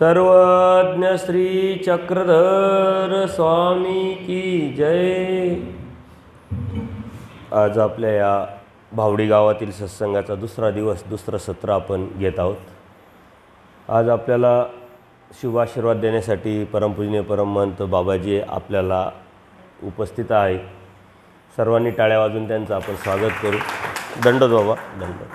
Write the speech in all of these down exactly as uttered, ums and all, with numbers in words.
सर्वज्ञ श्री चक्रधर स्वामी की जय। आज आपल्या या भावडी गावातील सत्संगाचा दुसरा दिवस, दुसरं सत्र आपण घेत आहोत। आज आपल्याला शुभ आशीर्वाद देण्यासाठी परमपूजनीय परमहंत बाबाजी आपल्याला उपस्थित आहे। सर्वांनी टाळ्या वाजवून त्यांचं आपण स्वागत करू। दंडोत बाबा, दंडोत।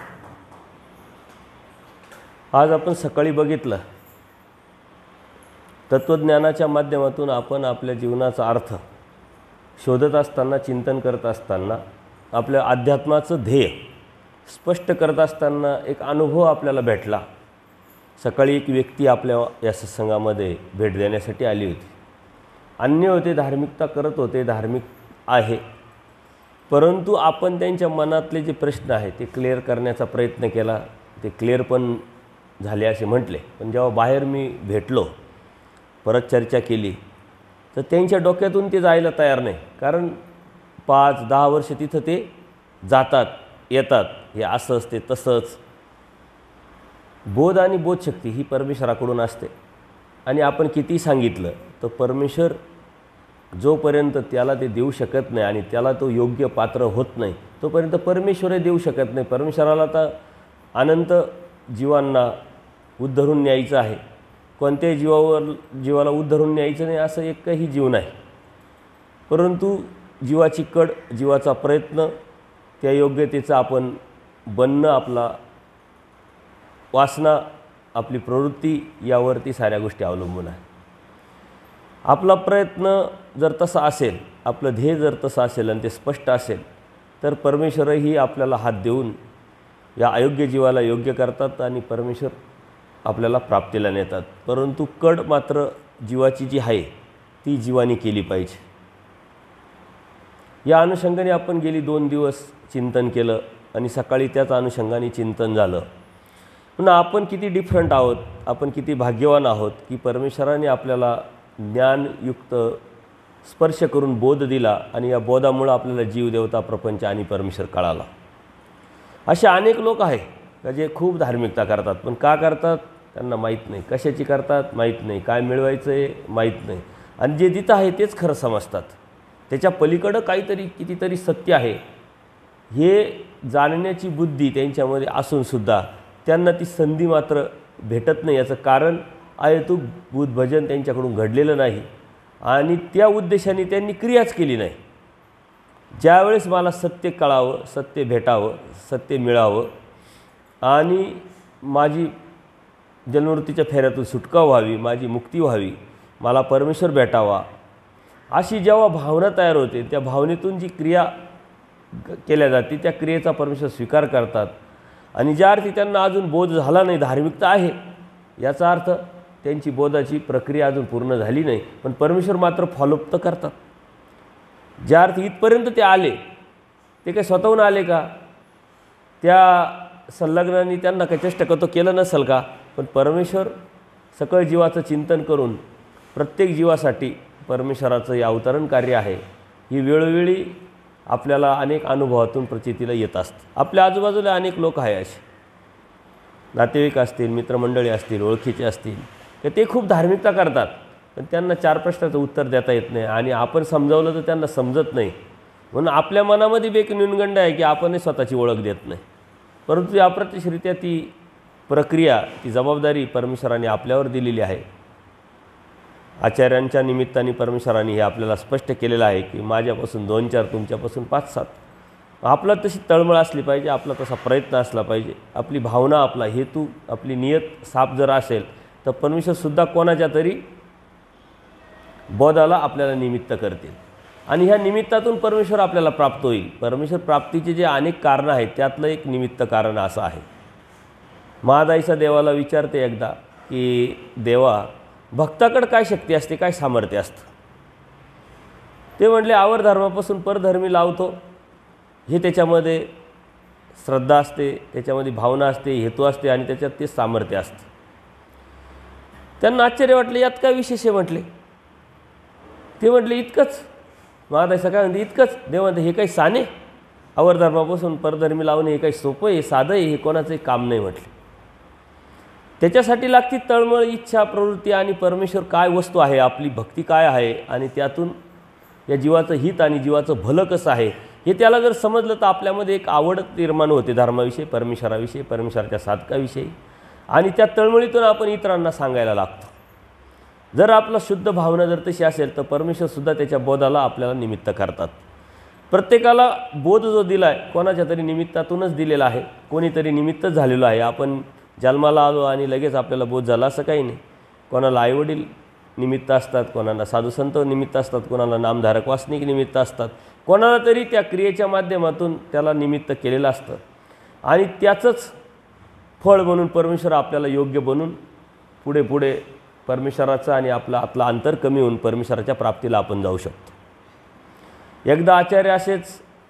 आज आपण सकाळी बघितलं, तत्वज्ञानाच्या माध्यमातून आपण आपल्या जीवनाचा अर्थ शोधत असताना, चिंतन करत असताना, आपल्या अध्यात्माचं ध्येय स्पष्ट करत असताना एक अनुभव आपल्याला भेटला। सकाळी एक व्यक्ती आपल्या या सत्संगामध्ये भेट देण्यासाठी आली होती। अन्य होते, धार्मिकता करत होते, धार्मिक आहे, परंतु आपण त्यांच्या मनातले जे प्रश्न आहेत ते क्लिअर करण्याचा प्रयत्न केला। ते क्लिअर पण झाले असे म्हटले, पण जेव्हा बाहेर मी भेटलो, परत चर्चा केली, तर त्यांच्या डोक्यातून ते जायला तयार नाही। कारण पाच दहा वर्ष तिथं ते जातात येतात, हे असं असते तसंच। बोध आणि बोधशक्ती ही परमेश्वराकडून असते, आणि आपण किती सांगितलं तर परमेश्वर जोपर्यंत त्याला ते देऊ शकत नाही आणि त्याला तो योग्य पात्र होत नाही, तोपर्यंत परमेश्वरही देऊ शकत नाही। परमेश्वराला तर अनंत जीवांना उद्धरून न्यायचं आहे, कोणत्याही जीवावर जीवाला उद्धरून न्यायचं नाही असं एकही जीव नाही। परंतु जीवाची कड, जीवाचा प्रयत्न, त्या योग्यतेचा आपण बनणं, आपला वासना, आपली प्रवृत्ती यावरती साऱ्या गोष्टी अवलंबून आहे। आपला प्रयत्न जर तसा असेल, आपलं ध्येय जर तसं असेल आणि ते स्पष्ट असेल, तर परमेश्वरही आपल्याला हात देऊन या अयोग्य जीवाला योग्य करतात आणि परमेश्वर आपल्याला प्राप्तीला नेतात। परंतु कड मात्र जीवाची जी आहे ती जीवानी केली पाहिजे। या अनुषंगाने आपण गेली दोन दिवस चिंतन केलं आणि सकाळी त्याच अनुषंगाने चिंतन झालं। पुन्हा आपण किती डिफरंट आहोत, आपण किती भाग्यवान आहोत की परमेश्वराने आपल्याला ज्ञानयुक्त स्पर्श करून बोध दिला, आणि या बोधामुळे आपल्याला जीव, देवता, प्रपंच आणि परमेश्वर कळाला। असे अनेक लोक आहे का जे खूप धार्मिकता करतात, पण का करतात त्यांना माहीत नाही, कशाची करतात माहीत नाही, काय मिळवायचं आहे माहीत नाही, आणि जे तिथं आहे तेच खरं समजतात। त्याच्या पलीकडं काहीतरी कितीतरी सत्य आहे हे जाणण्याची बुद्धी त्यांच्यामध्ये असूनसुद्धा त्यांना ती संधी मात्र भेटत नाही। याचं कारण अहेतुक बुद्ध भजन त्यांच्याकडून घडलेलं नाही, आणि त्या उद्देशाने त्यांनी क्रियाच केली नाही। ज्यावेळेस मला सत्य कळावं, सत्य भेटावं, सत्य मिळावं आणि माझी जन्ममृत्यूच्या फेऱ्यातून सुटका व्हावी, माझी मुक्ती व्हावी, मला परमेश्वर भेटावा, अशी जेव्हा भावना तयार होते, त्या भावनेतून जी क्रिया केल्या जाते त्या क्रियेचा परमेश्वर स्वीकार करतात। आणि ज्या अर्थी त्यांना अजून बोध झाला नाही, धार्मिकता आहे, याचा अर्थ त्यांची बोधाची प्रक्रिया अजून पूर्ण झाली नाही, पण परमेश्वर मात्र फॉलोअप तर करतात। ज्या अर्थी इथपर्यंत ते आले, ते काही स्वतःहून आले का? त्या संलग्नाने त्यांना काही चेष्टकतो केलं नसेल का? पण परमेश्वर सकळ जीवाचं चिंतन करून प्रत्येक जीवासाठी परमेश्वराचं हे अवतरण कार्य आहे, ही वेळोवेळी आपल्याला अनेक अनुभवातून प्रचितीला येत असतं। आपल्या आजूबाजूला अनेक लोक आहे, असे नातेवाईक असतील, मित्रमंडळी असतील, ओळखीचे असतील, तर ते खूप धार्मिकता करतात, पण त्यांना चार प्रश्नाचं उत्तर देता येत नाही, आणि आपण समजावलं तर त्यांना समजत नाही। म्हणून आपल्या मनामध्ये बी एक न्यूनगंड आहे की आपणही स्वतःची ओळख देत नाही। परंतु अप्रत्यक्षरित्या ती प्रक्रिया, ती जबाबदारी परमेश्वराने आपल्यावर दिलेली आहे। आचार्यांच्या निमित्ताने परमेश्वराने हे आपल्याला स्पष्ट केलेलं आहे की माझ्यापासून दोन चार, तुमच्यापासून पाच सात। आपला तशी तळमळ असली पाहिजे, आपला तसा प्रयत्न असला पाहिजे, आपली भावना, आपला हेतू, आपली नियत साफ जर असेल तर परमेश्वरसुद्धा कोणाच्या तरी बोधाला आपल्याला निमित्त करतील, आणि ह्या निमित्तातून परमेश्वर आपल्याला प्राप्त होईल। परमेश्वर प्राप्तीचे जे अनेक कारणं आहेत त्यातलं एक निमित्त कारण असं आहे। महादाईचा देवाला विचारते एकदा की देवा, भक्ताकडे काय शक्ती असते, काय सामर्थ्य असतं? ते म्हटले, आवर धर्मापासून परधर्मी लावतो, हे त्याच्यामध्ये श्रद्धा असते, त्याच्यामध्ये भावना असते, हेतू असते, आणि त्याच्यात ते सामर्थ्य असतं। त्यांना आश्चर्य वाटले, यात काय विशेष आहे म्हटले? ते म्हटले, इतकंच। महादाईचा काय म्हणते, इतकंच? देव म्हणते, हे काही साने, आवर धर्मापासून परधर्मी लावणे हे काही सोपं आहे, साधं आहे, हे कोणाचंही काम नाही म्हटले। त्याच्यासाठी लागती तळमळ, इच्छा, प्रवृत्ती आणि परमेश्वर काय वस्तू आहे, आपली भक्ती काय आहे आणि त्यातून या जीवाचं हित आणि जीवाचं भलं कसं आहे हे त्याला जर समजलं तर आपल्यामध्ये एक आवड निर्माण होते धर्माविषयी, परमेश्वराविषयी, परमेश्वराच्या साधकाविषयी आणि त्या तळमळीतून आपण इतरांना सांगायला लागतो. जर आपला शुद्ध भावना जर तशी असेल तर परमेश्वरसुद्धा त्याच्या बोधाला आपल्याला निमित्त करतात. प्रत्येकाला बोध जो दिला आहे कोणाच्या तरी निमित्तातूनच दिलेला आहे, कोणीतरी निमित्तच झालेलं आहे. आपण जन्माला आलो आणि लगेच आपल्याला बोध झाला असं काही नाही. कोणाला आईवडील निमित्त असतात, कोणाला साधुसंत निमित्त असतात, कोणाला नामधारक वासनिक निमित्त असतात, कोणाला तरी त्या क्रियेच्या माध्यमातून त्याला निमित्त केलेलं असतं आणि त्याचंच फळ म्हणून परमेश्वर आपल्याला योग्य बनून पुढे पुढे परमेश्वराचं आणि आपलं आपलं अंतर कमी होऊन परमेश्वराच्या प्राप्तीला आपण जाऊ शकतो. एकदा आचार्य असेच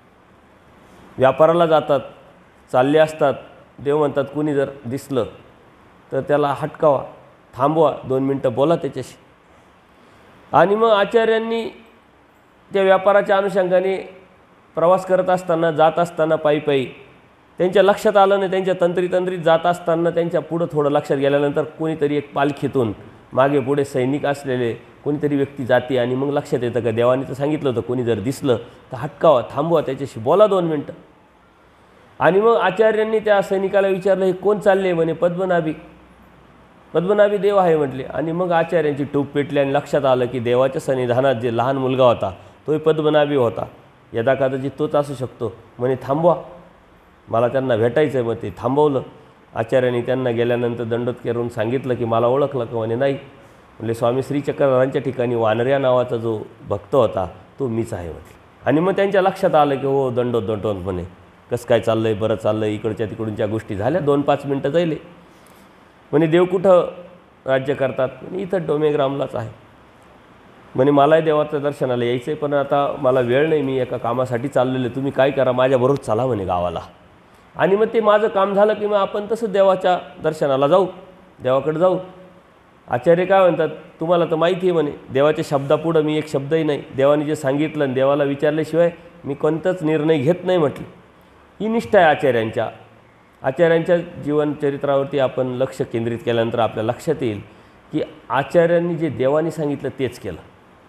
व्यापाराला जातात, चालले असतात. देव म्हणतात कुणी जर दिसलं तर त्याला हटकावा, थांबवा, दोन मिनटं बोला त्याच्याशी. आणि मग आचार्यांनी त्या व्यापाराच्या अनुषंगाने प्रवास करत असताना, जात असताना पायी पायी त्यांच्या लक्षात आलं नाही, त्यांच्या तंत्रीतंत्रीत जात असताना त्यांच्या पुढं थोडं लक्षात गेल्यानंतर कोणीतरी एक पालखीतून मागे पुढे सैनिक असलेले कोणीतरी व्यक्ती जाते आणि मग लक्षात येतं का देवाने तर सांगितलं होतं कोणी जर दिसलं तर हटकावा, थांबवा, त्याच्याशी बोला दोन मिनटं. आणि मग आचार्यांनी त्या सैनिकाला विचारलं हे कोण चालले? म्हणे पद्मनाभी. पद्मनाभी देव आहे म्हटले. आणि मग आचार्यांची टूप पेटली आणि लक्षात आलं की देवाच्या सन्निधानात जे लहान मुलगा होता तोही पद्मनाभी होता, यदा कदाचित तोच असू शकतो. म्हणे थांबवा, मला त्यांना भेटायचं आहे. मग ते थांबवलं. आचार्यांनी त्यांना गेल्यानंतर दंडोत करून सांगितलं की मला ओळखलं का? म्हणे नाही. म्हणजे स्वामी श्रीचक्रधरांच्या ठिकाणी वानर्या नावाचा जो भक्त होता तो मीच आहे म्हटलं. आणि मग त्यांच्या लक्षात आलं की हो दंडोत दंडोत म्हणे कसं काय चाललं आहे, बरं चाललं आहे, इकडच्या तिकडूनच्या गोष्टी झाल्या. दोन पाच मिनटं जाईले. म्हणे देव कुठं राज्य करतात? म्हणे इथं डोमेग्रामलाच आहे. म्हणे मलाही देवाचं दर्शनाला यायचं आहे पण आता मला वेळ नाही, मी एका कामासाठी चाललेलं, तुम्ही काय करा माझ्याबरोबर चला म्हणे गावाला. आणि मग ते माझं काम झालं की मग आपण तसं देवाच्या दर्शनाला जाऊ, देवाकडे जाऊ. आचार्य काय म्हणतात तुम्हाला तर माहिती आहे म्हणे देवाच्या शब्दापुढं मी एक शब्दही नाही, देवाने जे सांगितलं आणि देवाला विचारल्याशिवाय मी कोणताच निर्णय घेत नाही म्हटलं. ही निष्ठा आहे आचार्यांच्या. आचार्यांच्या जीवनचरित्रावरती आपण लक्ष केंद्रित केल्यानंतर आपल्या लक्षात येईल की आचार्यांनी जे देवाने सांगितलं तेच केलं.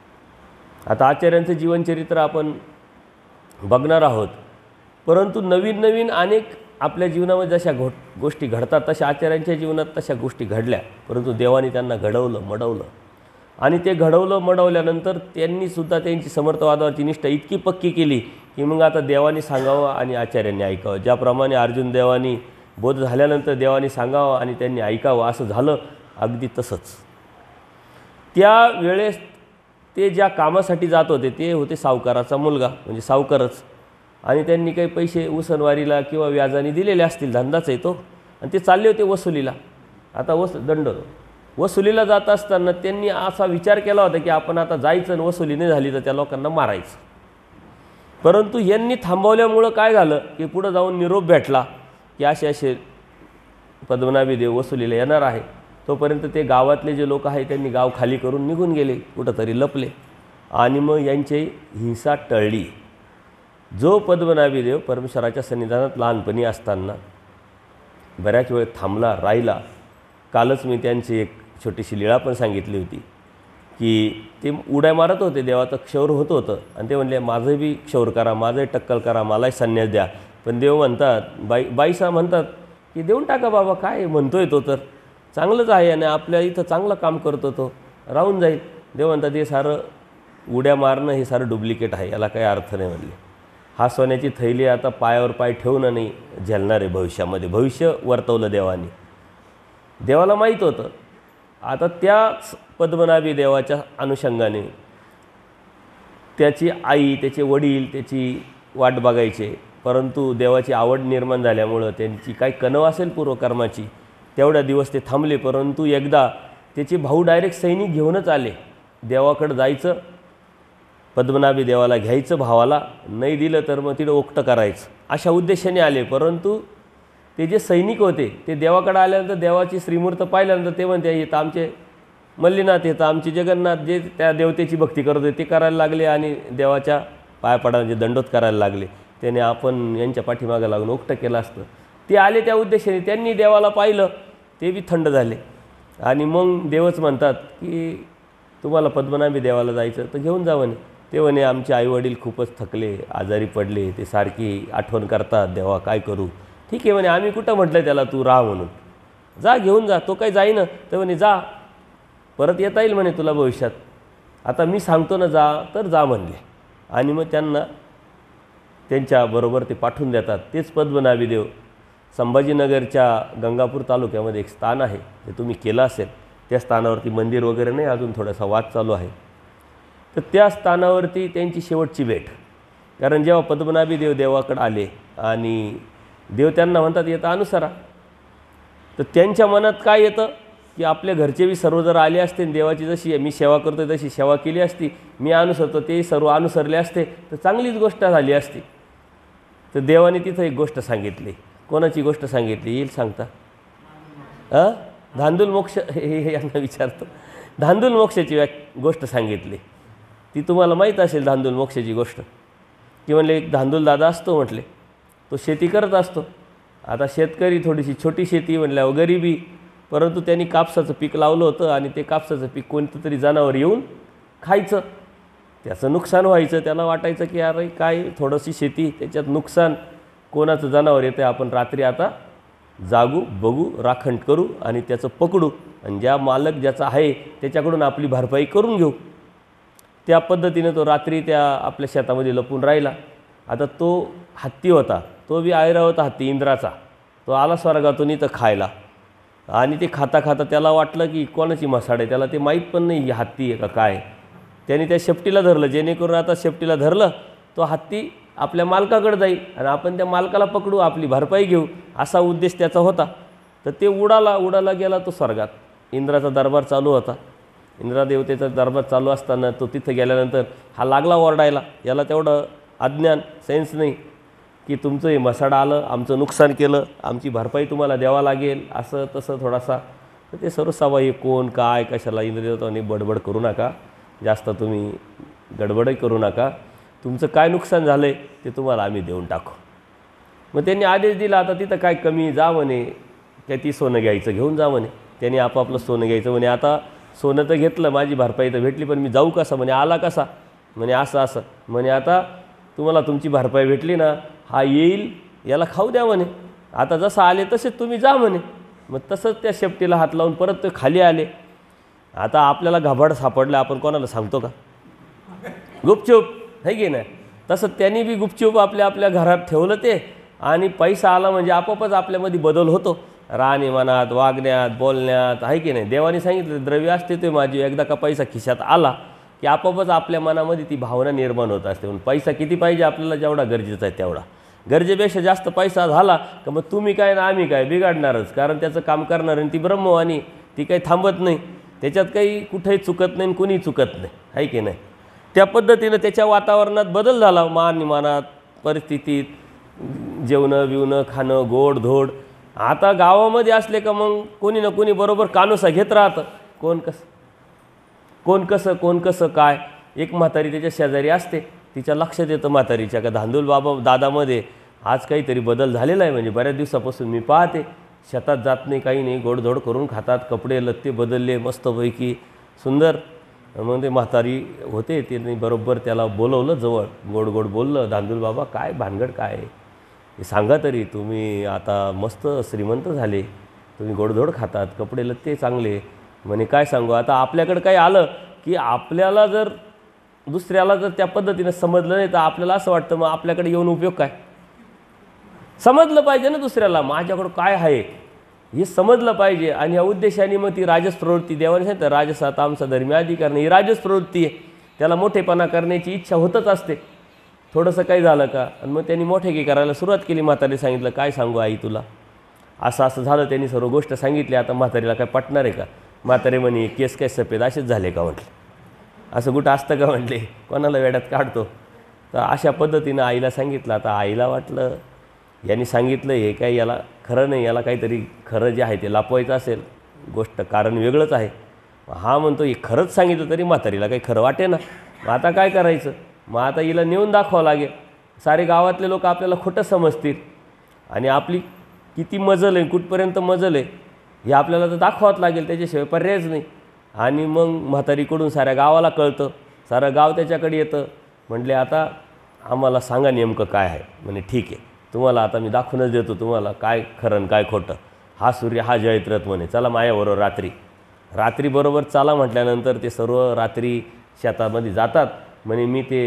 आता आचार्यांचं जीवनचरित्र आपण बघणार आहोत, परंतु नवीन नवीन अनेक आपल्या जीवनामध्ये जशा घो गोष्टी घडतात तशा आचार्यांच्या जीवनात तशा गोष्टी घडल्या, परंतु देवाने त्यांना घडवलं मडवलं. आणि ते घडवलं मडवल्यानंतर त्यांनीसुद्धा त्यांची समर्थवादावरची निष्ठा इतकी पक्की केली की मग आता देवाने सांगावं आणि आचार्यांनी ऐकावं. ज्याप्रमाणे अर्जुन देवानी बोध झाल्यानंतर देवाने सांगावं आणि त्यांनी ऐकावं असं झालं, अगदी तसंच. त्या वेळेस ते ज्या कामासाठी जात होते ते होते सावकाराचा मुलगा, म्हणजे सावकारच. आणि त्यांनी काही पैसे उसनवारीला किंवा व्याजाने दिलेले असतील, धंदाच आहे तो. आणि ते चालले होते वसुलीला. आता वस दंड वसुलीला जात असताना त्यांनी असा विचार केला होता की आपण आता जायचं आणि वसुली नाही झाली तर त्या लोकांना मारायचं. परंतु यांनी थांबवल्यामुळं काय झालं की पुढं जाऊन निरोप भेटला की असे असे पद्मनाभी देव वसुलीला येणार आहे. तोपर्यंत ते गावातले जे लोक आहेत त्यांनी गाव खाली करून निघून गेले, कुठंतरी लपले. आणि मग यांची हिंसा टळली. जो पद्मनाभी देव परमेश्वराच्या सन्निधानात लहानपणी असताना बऱ्याच वेळ थांबला राहिला. कालच मी त्यांची एक छोटीशी लीळा पण सांगितली होती की ते उड्या मारत होते, देवाचं क्षौर होत होतं आणि ते म्हणले माझं बी क्षौर करा, माझंही टक्कल करा, मलाही संन्यास द्या. पण देव म्हणतात, बाई बाईसा म्हणतात की देऊन टाका बाबा, काय म्हणतोय तो तर चांगलंच आहे आणि आपल्या इथं चांगलं काम करतो, तो राहून जाईल. देव म्हणतात हे सारं उड्या मारणं हे सारं डुप्लिकेट आहे, याला काही अर्थ नाही. म्हणले हा सोन्याची थैली आता पायावर पाय ठेवून नाही झेलणार आहे भविष्यामध्ये. भविष्य वर्तवलं देवाने. देवाला माहीत होतं. आता त्याच पद्मनाभी देवाच्या अनुषंगाने त्याची आई, त्याचे वडील त्याची वाट बघायचे, परंतु देवाची आवड निर्माण झाल्यामुळं त्यांची काय कणव असेल पूर्वकर्माची तेवढ्या दिवस ते थांबले. परंतु एकदा त्याचे भाऊ डायरेक्ट सैनिक घेऊनच आले. देवाकडं जायचं, पद्मनाभी देवाला घ्यायचं, भावाला नाही दिलं तर मग तिथं ओक्ट करायचं, अशा उद्देशाने आले. परंतु ते जे सैनिक होते ते देवाकडे आल्यानंतर देवाची श्रीमूर्त पाहिल्यानंतर ते म्हणते हे तर आमचे मल्लीनाथ, हे तर आमचे जगन्नाथ, जे त्या देवतेची भक्ती करत होते ते करायला लागले आणि देवाच्या पाया पडायचे दंडोत करायला लागले. त्याने आपण यांच्या पाठीमागं लागून ओक्ट केलं असतं. ते आले त्या उद्देशाने. त्यांनी देवाला पाहिलं ते बी थंड झाले. आणि मग देवच म्हणतात की तुम्हाला पद्मनाभी देवाला जायचं तर घेऊन जा म्हणे. ते म्हणे आमचे आईवडील खूपच थकले, आजारी पडले, ते सारखी आठवण करतात, देवा काय करू. ठीक आहे म्हणे, आम्ही कुठं म्हटलं त्याला तू राहा म्हणून, जा घेऊन जा. तो काही जाईन तर म्हणे जा, परत येता येईल म्हणे तुला भविष्यात, आता मी सांगतो ना जा तर जा म्हणले. आणि मग त्यांना त्यांच्याबरोबर ते पाठवून देतात. तेच पद्मनाभी देव संभाजीनगरच्या गंगापूर तालुक्यामध्ये एक स्थान आहे, ते तुम्ही केलं असेल. त्या स्थानावरती मंदिर वगैरे नाही, अजून थोडासा वाद चालू आहे. तर त्या स्थानावरती त्यांची शेवटची भेट. कारण जेव्हा पद्मनाभी देव देवाकडे आले आणि देव त्यांना म्हणतात येतं अनुसरा, तर त्यांच्या मनात काय येतं की आपल्या घरचे बी सर्व जर आले असते, देवाची जशी मी सेवा करतो तशी सेवा केली असती, मी अनुसरतो ते सर्व अनुसरले असते तर चांगलीच गोष्ट झाली असती. तर देवाने तिथं एक गोष्ट सांगितली. कोणाची गोष्ट सांगितली येईल सांगता? हां, धांदूल मोक्ष हे हे यांना विचारतो. धांदूल मोक्षाची व्या गोष्ट सांगितली. ती तुम्हाला माहीत असेल धांदूल मोक्षाची गोष्ट. की म्हणले एक धांदूल दादा असतो म्हटले, तो शेती करत असतो. आता शेतकरी, थोडीशी छोटी शेती म्हणल्यावर गरिबी, परंतु त्यांनी कापसाचं पीक लावलं होतं आणि ते कापसाचं पीक कोणतं तरी जनावर येऊन खायचं, त्याचं नुकसान व्हायचं. त्याला वाटायचं की अरे काय थोडीशी शेती, त्याच्यात नुकसान, कोणाचं जनावर येतं, आपण रात्री आता जागू, बघू, राखण करू आणि त्याचं पकडू आणि ज्या मालक ज्याचा आहे त्याच्याकडून आपली भरपाई करून घेऊ. त्या पद्धतीने तो रात्री त्या आपल्या शेतामध्ये लपून राहिला. आता तो हत्ती होता, तो बी ऐरावत हत्ती इंद्राचा, तो आला स्वर्गातून इथं खायला. आणि ते खाता खाता त्याला वाटलं की कोणाची मसाड आहे, त्याला ते माहीत पण नाही ही हत्ती आहे का काय. त्याने त्या शेपटीला धरलं, जेणेकरून आता शेपटीला धरलं तो हत्ती आपल्या मालकाकडे जाईल आणि आपण त्या मालकाला पकडू, आपली भरपाई घेऊ, असा उद्देश त्याचा होता. तर ते उडाला उडाला गेला तो स्वर्गात. इंद्राचा दरबार चालू होता. इंद्रादेवतेचा दरबार चालू असताना तो तिथं गेल्यानंतर हा लागला ओरडायला. याला तेवढं अज्ञान, सेन्स नाही की तुमचं हे मसाड आलं, आमचं नुकसान केलं, आमची भरपाई तुम्हाला द्यावा लागेल, असं तसं थोडासा. तर ते सर्व सभा हे कोण काय कशाला, इंद्रदेवतांनी बडबड करू नका, जास्त तुम्ही गडबडही करू नका, तुमचं काय नुकसान झालं आहे ते तुम्हाला आम्ही देऊन टाकू. मग त्यांनी आदेश दिला, आता तिथं काय कमी, जा म्हणे त्या ती सोनं घ्यायचं घेऊन जा म्हणे. त्यांनी आपापलं सोनं घ्यायचं म्हणे. आता सोनं तर घेतलं, माझी भरपाई तर भेटली, पण मी जाऊ कसा म्हणे, आला कसा म्हणे, असं असं म्हणे. आता तुम्हाला तुमची भरपाई भेटली ना, हा येईल, याला खाऊ द्या म्हणे, आता जसं आले तसेच तुम्ही जा म्हणे. मग तसंच त्या शेपटीला हात लावून परत ते खाली आले. आता आपल्याला घाबड सापडलं, आपण कोणाला सांगतो का? गुपचूप है की नाही. तसं त्यांनी बी गुपचूप आपल्या आपल्या घरात ठेवलं ते. आणि पैसा आला म्हणजे आपोआपच आपल्यामध्ये बदल होतो, राहणीमानात, वागण्यात, बोलण्यात, आहे की नाही. देवाने सांगितलं द्रव्य असते ते माझी, एकदा का पैसा खिशात आला की आपोआपच आपल्या मनामध्ये ती भावना निर्माण होत असते. म्हणून पैसा किती पाहिजे आपल्याला, जेवढा गरजेचा आहे तेवढा. गरजेपेक्षा जास्त पैसा झाला का मग तुम्ही काय ना आम्ही काय बिघडणारच. कारण त्याचं काम करणार आणि ती ब्रह्मवाणी, ती काही थांबत नाही, त्याच्यात काही कुठेही चुकत नाही, कुणी चुकत नाही, आहे की नाही. त्या पद्धतीनं त्याच्या वातावरणात बदल झाला, माननिमानात, परिस्थितीत, जेवणं बिवणं खाणं, गोड धोड. आता गावामध्ये असले का मग कोणी ना कोणी बरोबर कानोसा घेत राहतं, कोण कसं कोण कसं कोण कसं काय. एक म्हातारी त्याच्या शेजारी असते, तिच्या लक्षात येतं म्हातारीच्या का धांदूल बाबा दादामध्ये आज काहीतरी बदल झालेला आहे. म्हणजे बऱ्याच दिवसापासून मी पाहते, शेतात जात नाही, काही नाही, गोडधोड करून खातात, कपडे लत्ते बदलले मस्तपैकी सुंदर. मग ते म्हातारी होते, त्यांनी बरोबर त्याला बोलवलं जवळ, गोड गोड बोललं, धांदूल बाबा काय भानगड काय आहे हे सांगा तरी, तुम्ही आता मस्त श्रीमंत झाले, तुम्ही गोडधोड खातात, कपडे लत्ते चांगले. म्हणे काय सांगू, आता आपल्याकडे काय आलं की आपल्याला जर दुसऱ्याला जर त्या पद्धतीनं समजलं नाही तर आपल्याला असं वाटतं मग आपल्याकडे येऊन उपयोग काय. समजलं पाहिजे ना दुसऱ्याला माझ्याकडं काय आहे हे समजलं पाहिजे. आणि या उद्देशाने मग ती राजस प्रवृत्ती, देवाने सांगितलं राजसा तामसा धर्म्यादी करणे, ही राजस प्रवृत्ती आहे. त्याला मोठेपणा करण्याची इच्छा होतच असते. थोडंसं काही झालं का आणि मग त्यांनी मोठे की करायला सुरुवात केली. म्हातारी सांगितलं काय सांगू आई तुला, असं असं झालं. त्यांनी सर्व गोष्ट सांगितली. आता म्हातारीला काय पटणार आहे का. म्हातारी म्हणे केस काय सफेद असेच झाले का म्हटले, असं कुठं असतं का म्हटले, कोणाला वेड्यात काढतो. तर अशा पद्धतीनं आईला सांगितलं. आता आईला वाटलं यांनी सांगितलं हे काय याला खरं नाही, याला काहीतरी खरं जे आहे ते लपवायचं असेल, गोष्ट कारण वेगळंच आहे. हा म्हणतो हे खरंच सांगितलं तरी म्हातारीला काही खरं वाटे ना. मग आता काय करायचं, मग आता हिला नेऊन दाखवावं लागेल. सारे गावातले लोक आपल्याला खोटं समजतील आणि आपली किती मजल आहे, कुठपर्यंत मजल आहे हे आपल्याला तर दाखवावंच लागेल, त्याच्याशिवाय पर्यायच नाही. आणि मग म्हातारीकडून साऱ्या गावाला कळतं, सारं गाव त्याच्याकडे येतं. म्हटले आता आम्हाला सांगा नेमकं काय आहे. म्हणे ठीक आहे, तुम्हाला आता मी दाखवूनच देतो तुम्हाला काय खरं काय खोटं. हा सूर्य हा जयत्रथ म्हणे, चला माझ्याबरोबर रात्री. रात्री बरोबर चाला म्हटल्यानंतर ते सर्व रात्री शेतामध्ये जातात. म्हणे मी ते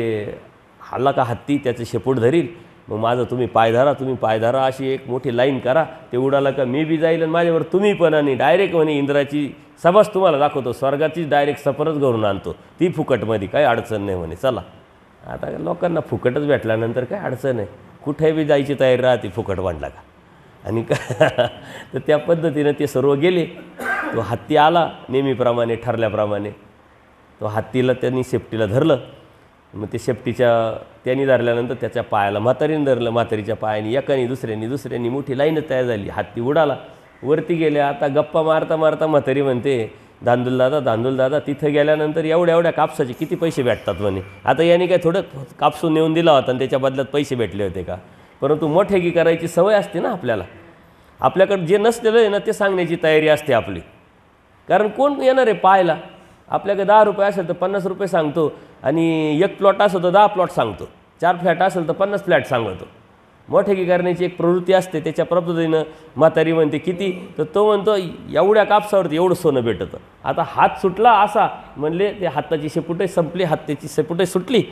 आला का हत्ती त्याचं शेपूट धरील, मग माझं तुम्ही पाय धरा, तुम्ही पाय धरा, अशी एक मोठी लाईन करा, ते उडाला का मी बी जाईल आणि माझ्यावर तुम्ही पण. आणि डायरेक्ट म्हणे इंद्राची सभाच तुम्हाला दाखवतो, स्वर्गाचीच डायरेक्ट सफरच घरून आणतो, ती फुकटमध्ये काही अडचण नाही म्हणे. चला आता लोकांना फुकटच भेटल्यानंतर काय अडचण आहे, कुठे बी जायची तयारी राहते फुकट वाढला का. आणि का तर त्या पद्धतीनं ते सर्व गेले. तो हत्ती आला नेहमीप्रमाणे ठरल्याप्रमाणे. तो हत्तीला त्यांनी शेपटीला धरलं. मग ते शेपटीच्या त्यांनी धरल्यानंतर त्याच्या पायाला म्हातारीने धरलं, म्हातारीच्या पायाने एकाने दुसऱ्यांनी दुसऱ्यांनी मोठी लाईनच तयार झाली. हत्ती उडाला, वरती गेले. आता गप्पा मारता मारता म्हातारी म्हणते, धांदूलदादा धांदूलदादा तिथं गेल्यानंतर एवढ्या एवढ्या कापसाचे किती पैसे भेटतात म्हणे. आता याने काय थोडं कापसून नेऊन दिला होता आणि त्याच्या बदल्यात पैसे भेटले होते का. परंतु मोठेगी करायची सवय असते ना आपल्याला, आपल्याकडे जे नसलेलं आहे ना ते सांगण्याची तयारी असते आपली. कारण कोण येणार आहे पाहायला. आपल्याकडे दहा रुपये असेल तर पन्नास रुपये सांगतो, आणि एक प्लॉट असेल तर दहा प्लॉट सांगतो, चार फ्लॅट असेल तर पन्नास फ्लॅट सांगतो. मोठेगी करण्याची एक प्रवृत्ती असते. त्याच्या पद्धतीनं म्हातारी म्हणते किती, तर तो म्हणतो एवढ्या कापसावरती एवढं सोनं भेटतं. आता हात सुटला असा म्हणले, ते हाताची शेपुटे संपली, हाताची शेपुटे सुटली,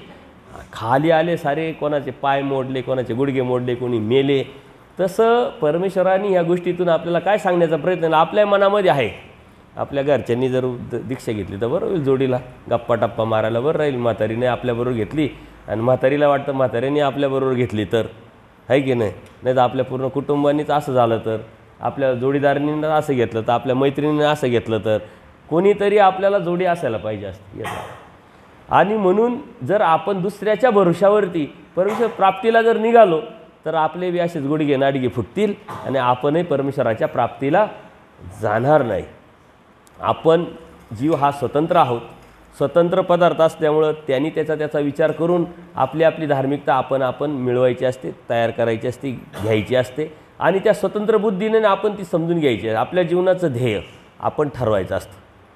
खाली आले सारे, कोणाचे पाय मोडले, कोणाचे गुडघे मोडले, कोणी मेले. तसं परमेश्वराने या गोष्टीतून आपल्याला काय सांगण्याचा प्रयत्न आपल्या मनामध्ये आहे. आपल्या घरच्यांनी जर दीक्षा घेतली तर बरं होईल, जोडीला गप्पा टप्पा मारायला बरं राहील. म्हातारीने आपल्याबरोबर घेतली आणि म्हातारीला वाटतं म्हातारीने आपल्याबरोबर घेतली तर आहे की नाही. नाही तर आपल्या पूर्ण कुटुंबानीच असं झालं तर, आपल्या जोडीदारांनी असं घेतलं तर, आपल्या मैत्रिणीने असं घेतलं तर, कोणीतरी आपल्याला जोडी असायला पाहिजे असते. आणि म्हणून जर आपण दुसऱ्याच्या भरोशावरती परमेश्वर प्राप्तीला जर निघालो तर आपले बी असेच गुडघे नाडगे फुटतील आणि आपणही परमेश्वराच्या प्राप्तीला जाणार नाही. आपण जीव हा स्वतंत्र आहोत, स्वतंत्र पदार्थ असल्यामुळं त्यांनी त्याचा त्याचा विचार करून आपली आपली धार्मिकता आपण आपण मिळवायची असते, तयार करायची असते, घ्यायची असते. आणि त्या स्वतंत्र बुद्धीने आपण ती समजून घ्यायची आहे. आपल्या जीवनाचं ध्येय आपण ठरवायचं असतं.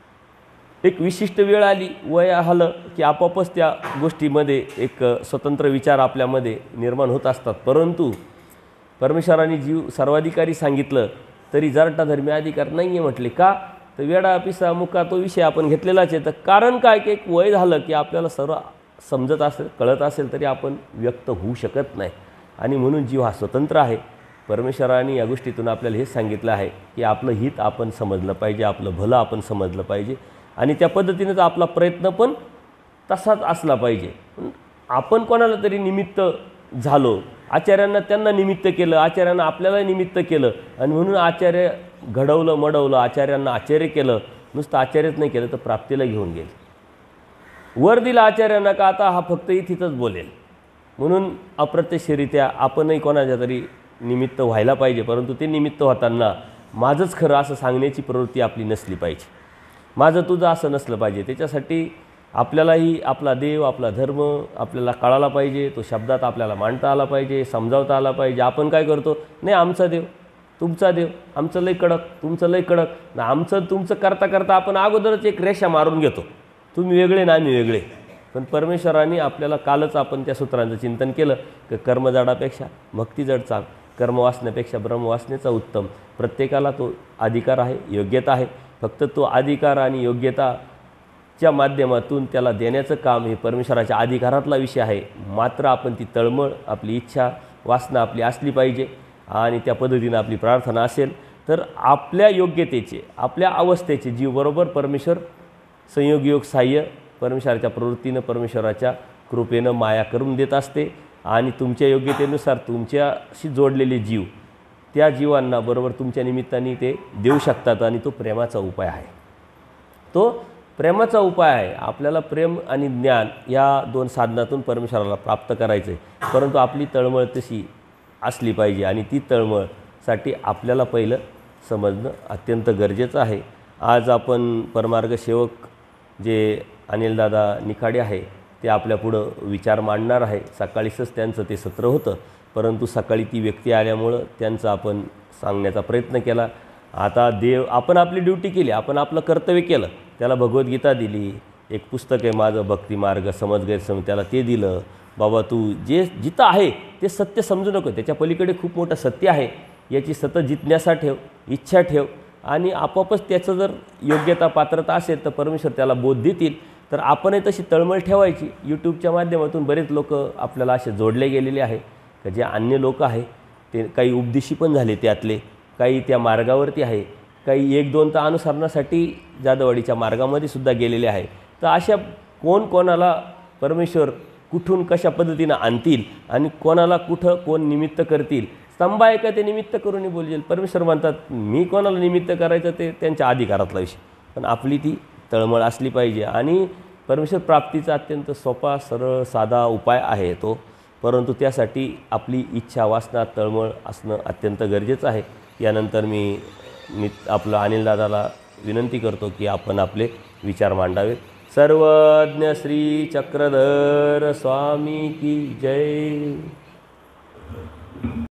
एक विशिष्ट वेळ आली, वय आलं की आपोआपच त्या गोष्टीमध्ये एक स्वतंत्र विचार आपल्यामध्ये निर्माण होत असतात. परंतु परमेश्वराने जीव सर्वाधिकारी सांगितलं तरी जरटा धर्मी अधिकार नाही आहे म्हटले. का तर वेडा पिसा मुका तो विषय आपण घेतलेलाच आहे. तर कारण काय की एक वय झालं की आपल्याला सर्व समजत असेल, कळत असेल तरी आपण व्यक्त होऊ शकत नाही. आणि म्हणून जीव हा स्वतंत्र आहे. परमेश्वराने या गोष्टीतून आपल्याला हे सांगितलं आहे की आपलं हित आपण समजलं पाहिजे, आपलं भलं आपण समजलं पाहिजे, आणि त्या पद्धतीनेच आपला प्रयत्न पण तसाच असला पाहिजे. आपण कोणाला तरी निमित्त झालो, आचार्यांना त्यांना निमित्त केलं, आचार्यांना आपल्याला निमित्त केलं, आणि म्हणून आचार्य घडवलं मडवलं, आचार्यांना आचार्य केलं. नुसतं आचार्यच नाही केलं तर प्राप्तीला घेऊन गेले. वर दिला आचार्यांना का आता हा फक्त इथेच बोलेल. म्हणून अप्रत्यक्षरित्या आपणही कोणाच्या तरी निमित्त व्हायला पाहिजे. परंतु ते निमित्त होताना माझंच खरं असं सांगण्याची प्रवृत्ती आपली नसली पाहिजे, माझं तुझं असं नसलं पाहिजे. त्याच्यासाठी आपल्यालाही आपला देव, आपला धर्म आपल्याला कळाला पाहिजे, तो शब्दात आपल्याला मांडता आला पाहिजे, समजावता आला पाहिजे. आपण काय करतो, नाही आमचा देव तुमचा देव, आमचं लय कडक तुमचं लय कडक ना, आमचं तुमचं करता करता आपण अगोदरच एक रेषा मारून घेतो, तुम्ही वेगळे ना आम्ही वेगळे. पण परमेश्वराने आपल्याला कालच आपण त्या सूत्रांचं चिंतन केलं की कर्मजाडापेक्षा भक्ती जड चांग, कर्म वाचण्यापेक्षा ब्रह्म वाचण्याचा उत्तम. प्रत्येकाला तो अधिकार आहे, योग्यता आहे. फक्त तो अधिकार आणि योग्यताच्या माध्यमातून त्याला देण्याचं काम हे परमेश्वराच्या अधिकारातला विषय आहे. मात्र आपण ती तळमळ, आपली इच्छा, वासना आपली असली पाहिजे. आणि त्या पद्धतीनं आपली प्रार्थना असेल तर आपल्या योग्यतेचे, आपल्या अवस्थेचे जीव बरोबर परमेश्वर संयोग योग साह्य परमेश्वराच्या प्रवृत्तीनं, परमेश्वराच्या कृपेनं माया करून देत असते. आणि तुमच्या योग्यतेनुसार तुमच्याशी जोडलेले जीव, त्या जीवांना बरोबर तुमच्या निमित्ताने ते देऊ शकतात. आणि तो प्रेमाचा उपाय आहे, तो प्रेमाचा उपाय आहे. आपल्याला प्रेम आणि ज्ञान या दोन साधनातून परमेश्वराला प्राप्त करायचं आहे. परंतु आपली तळमळ तशी असली पाहिजे, आणि ती तळमळसाठी आपल्याला पहिलं समजणं अत्यंत गरजेचं आहे. आज आपण परमार्ग सेवक जे अनिलदादा निखाडे आहे ते आपल्यापुढं विचार मांडणार आहे. सकाळीच त्यांचं ते सत्र होतं, परंतु सकाळी ती व्यक्ती आल्यामुळं त्यांचं आपण सांगण्याचा प्रयत्न केला. आता देव आपण आपली ड्युटी केली, आपण आपलं कर्तव्य केलं, त्याला भगवद्गीता दिली, एक पुस्तक आहे माझं भक्ती मार्ग समज गैरसमज, त्याला ते दिलं, बाबा तू जे जिथं आहे ते सत्य समजू नको, त्याच्या पलीकडे खूप मोठं सत्य आहे याची सतत जिज्ञासा ठेव, इच्छा ठेव, आणि आपोआपच त्याचं जर योग्यता पात्रता असेल तर परमेश्वर त्याला बोध देतील. तर आपणही तशी तळमळ ठेवायची. यूट्यूबच्या माध्यमातून बरेच लोक आपल्याला असे जोडले गेलेले आहे की जे अन्य लोक आहे ते काही उपदेशी पण झाले, त्यातले काही त्या मार्गावरती आहे, काही एक दोन तर अनुसरणासाठी जादवाडीच्या मार्गामध्ये सुद्धा गेलेले आहे. तर अशा कोण कोणाला परमेश्वर कुठून कशा पद्धतीनं आणतील आणि कोणाला कुठं कोण निमित्त करतील, स्तंभ आहे का ते निमित्त करून बोलजेल. परमेश्वर म्हणतात मी कोणाला निमित्त करायचं ते त्यांच्या अधिकारातला विषय, पण आपली ती तळमळ असली पाहिजे. आणि परमेश्वर प्राप्तीचा अत्यंत सोपा सरळ साधा उपाय आहे तो, परंतु त्यासाठी आपली इच्छा वासना तळमळ असणं अत्यंत गरजेचं आहे. यानंतर मी मी आपलं अनिलदादाला विनंती करतो की आपण आपले विचार मांडावेत. सर्वज्ञ श्री चक्रधर स्वामी की जय.